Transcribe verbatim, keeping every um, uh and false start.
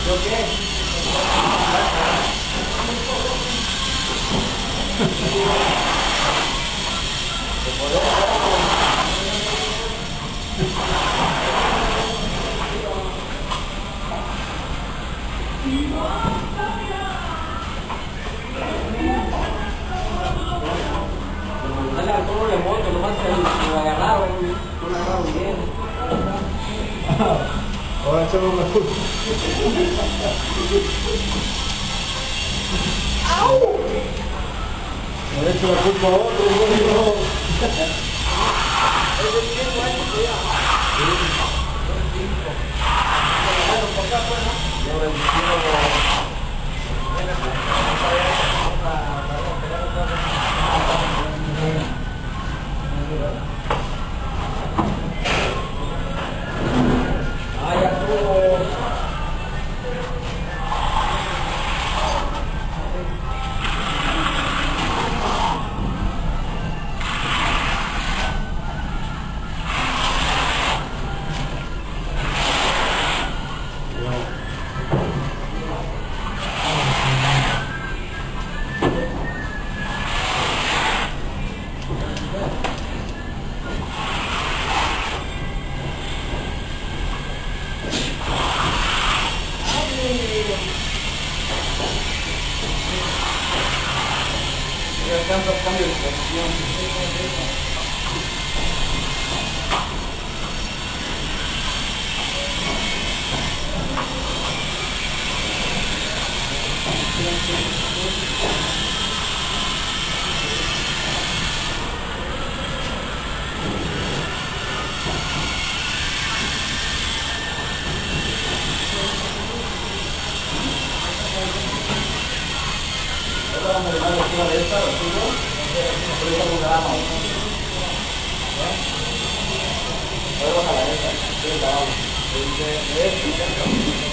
¿Yo qué? ¿Cómo le monto? Nomás que lo agarraron, lo agarraron bien. Ahora echamos la culpa. ¡Au! Le he hecho la culpa a otro, no. Es el mismo año que ya. Bueno, por acá fue, ¿no? Yo le dije, ah, ya estuvo. Tantos cambios de posición. Ahora vamos a dejar encima de esta, ¿lo tuyo? Por eso un gramo. Podemos jalar esta, sí, la vamos. De, de, de, de,